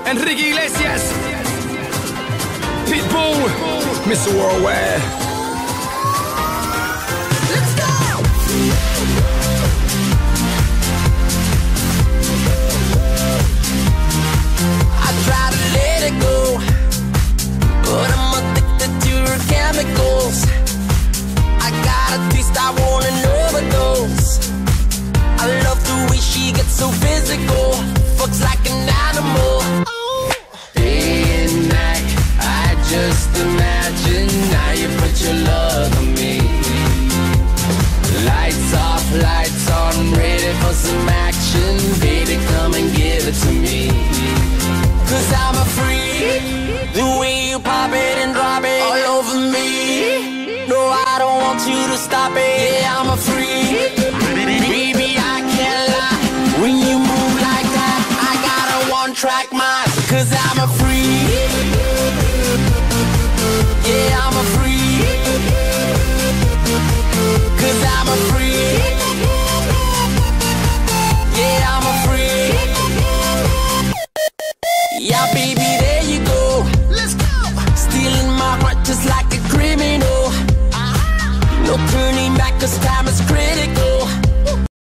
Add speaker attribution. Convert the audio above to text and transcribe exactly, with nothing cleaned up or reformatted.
Speaker 1: Enrique Iglesias, Pitbull, Mister Worldwide. Let's go! I try to let it go, but I'm addicted to her chemicals. I got a taste, I want an overdose. I love the way she gets so physical, fucks like an animal. Day and night, I just imagine now you put your love on me. Lights off, lights on, ready for some action. Baby, come and give it to me. Cause I'm a freak, the way you pop it and drop it all over me. No, I don't want you to stop it. Yeah, I'm a freak, baby, I can't lie. When you move like that, I got a one-track mind. Cause I'm a freak, yeah, I'm a freak. Cause I'm a freak, yeah, I'm a freak. Yeah, baby.